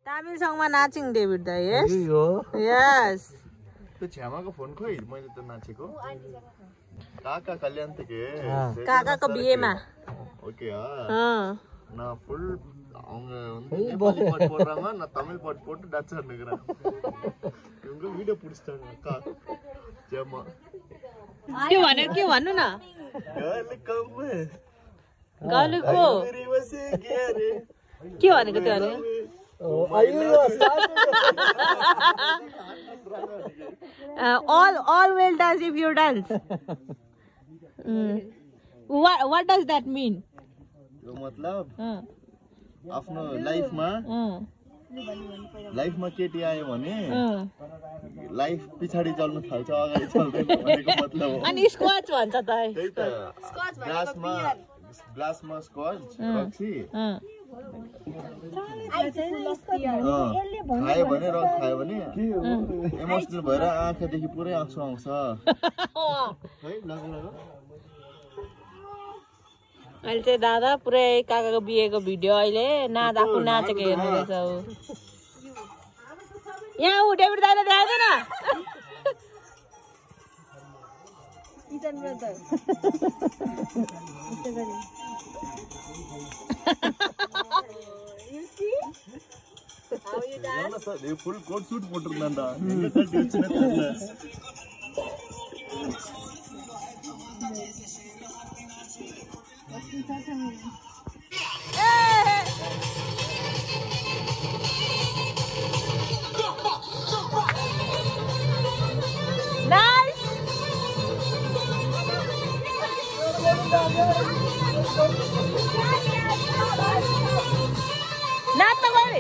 Tamil song ma naaching David da, yes? Yes. त्यो छ्यामाको phone खोइ मैले त नाचेको काका कल्याण के काकाको बिहेमा ओके न फुल அவங்க வந்து नेपाली பாட்டு போடுறாங்க நான் தமிழ் பாட்டு போட்டு டான்ஸ் ஆடுறேன் இவங்க வீடியோ புடிச்சிட்டாங்க அக்கா ஜெமா के भन्नु न गलको के भनेको त्यो भने all will dance if you dance. What does that mean? यो मतलब आफ्नो लाइफमा केटी आयो भने लाइफ पछाडी चल्न थाल्छ अगाडि चल्दैन भनेको मतलब हो अनि स्क्वाच भन्छ त स्क्वाच ग्लासमा स्क्वाच रक्सी खायो भने रक खायो भने इमोसनल भएर आँखादेखि पुरै आँसु आउँछ है अहिले चाहिँ दादा पुरै काकाको बिहेको भिडियो अहिले आफू नाचेको हेर्नु रहेछ यहाँ ऊ डेभिड दाइले देखाइदिएन फुल कोट सूट போட்டுருந்தான்டா எங்க கட்டி வச்சனே தெரியல nice नाच त गरे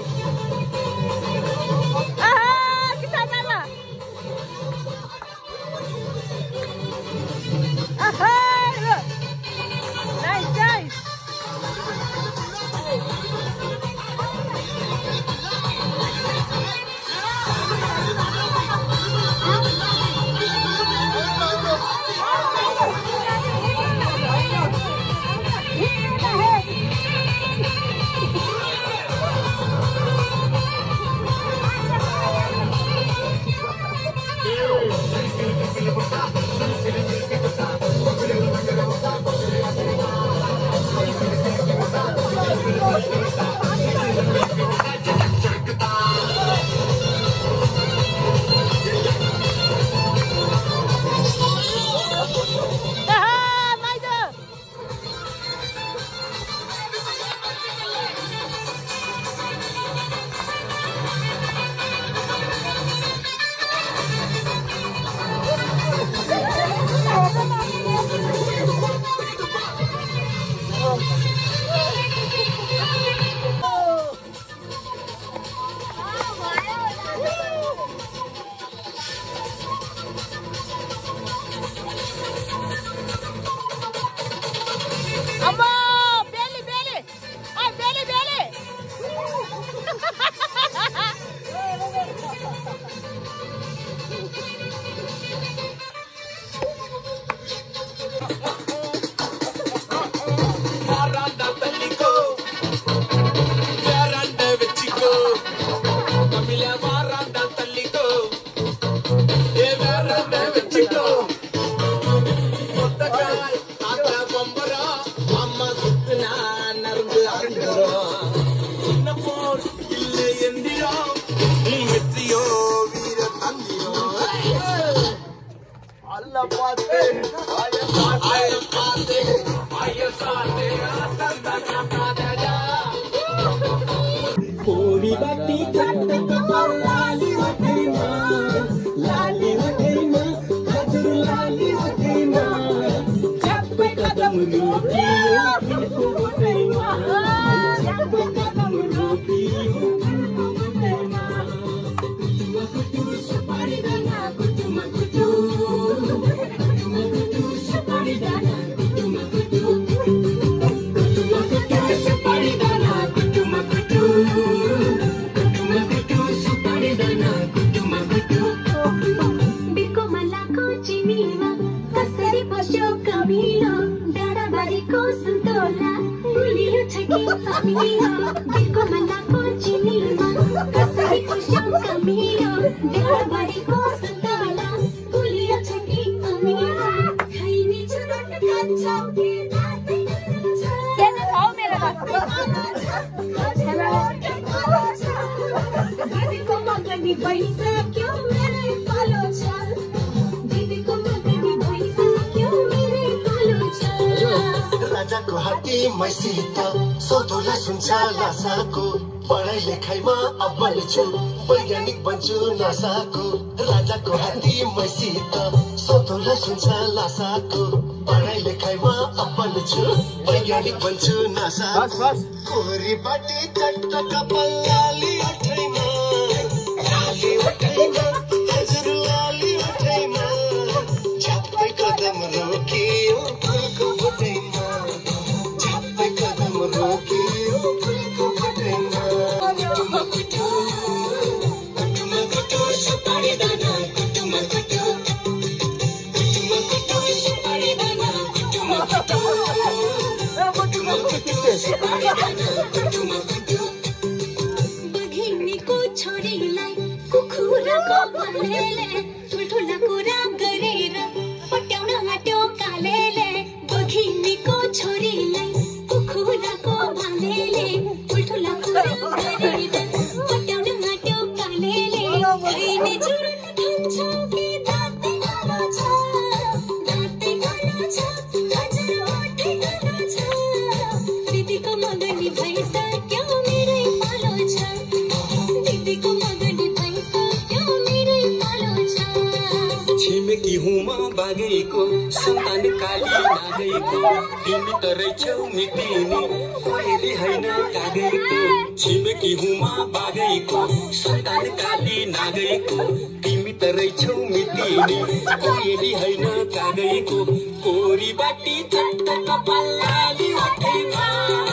Amigo, digo mala cochiniva. राजाको हात्ती मैसित सोधोला सुन्छ लासाको पढाइ लेखाइमा अब्बल छु वैज्ञानिक बन्छु नासाको राजाको हात्ती मैसित सोधोला सुन्छ लासाको पढाइ लेखाइमा अब्बल छु वैज्ञानिक बन्छु नासाको कोरी बाटी चट्ट कपाल लाली उठैमा हजुर लाली उठैमा झ्याप्पै कदम रोकियो फुलको बटैमा झ्याप्पै कदम रोकियो फुलको बटैमा कुटुमा कुटु सुपारी दाना कुटुमा कुटु सुपारी दाना कुटुमा कुटु सुपारी दाना कुटुमा कुटु बघिनीको छोरीलाई कुखुराको भलेले ठुल्ठुला कुरा गरेर पट्याउन आट्यो कालेले बघिनीको छोरीलाई कुखुराको भलेले ठुल्ठुला कुरा गरेर पट्याउन आट्यो कालेले कहिले जुरुन खान्छ कि दाँते गालो छ हजुर ओठै गालो छ दिदीको मगनी भइसक्यो मेरै पालो छ दिदीको मगनी भइसक्यो मेरै पालो छ छिमेकी हुमा बागेको सन्तान काली नागेको तिमी त रहेछौ मिटिनी कोइली हैन कागेको छिमेकी हुमा बागेको सन्तान काली नागेको तिमी त रहेछौ मिटिनी कोइली हैन कागेको कोरी बाटी चट्ट कपाल लाली उठैमा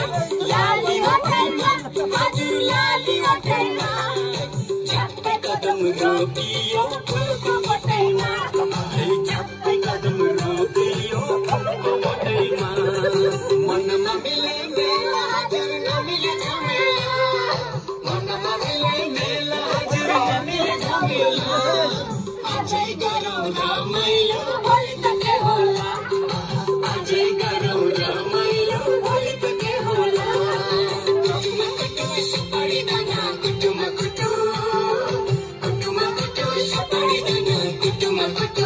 हजुर लाली उठैमा झ्याप्पै कदम रोकियो फुलको बटैमा झ्याप्पै कदम रोकियो फुलको बटैमा मनमा मिले मेला हजुर नमिले झमेला मनमा मिले मेला हजुर नमिले झमेला अझै गरौँ रमाइलो भोलि त के होला अझै गरौँ रमाइलो भोलि त के होला कुटुमा कुटु सुपारी दाना कुटुमा कुटु सुपारी दाना कुटुमा कुटु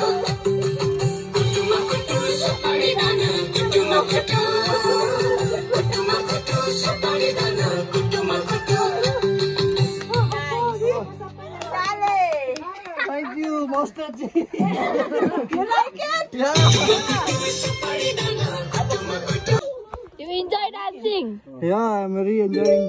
सुपारी दाना कुटुमा कुटु सुपारी दाना कुटुमा कुटु Thank you, Master Ji. You like it? Yeah. You enjoy dancing? Yeah, I'm very enjoying.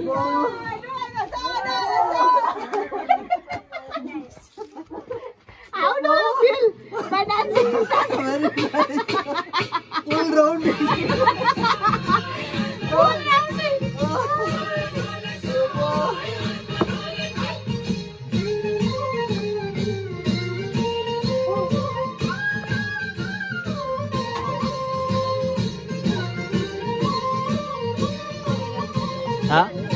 How do you feel by dancing? Full round. Full dancing. Hả?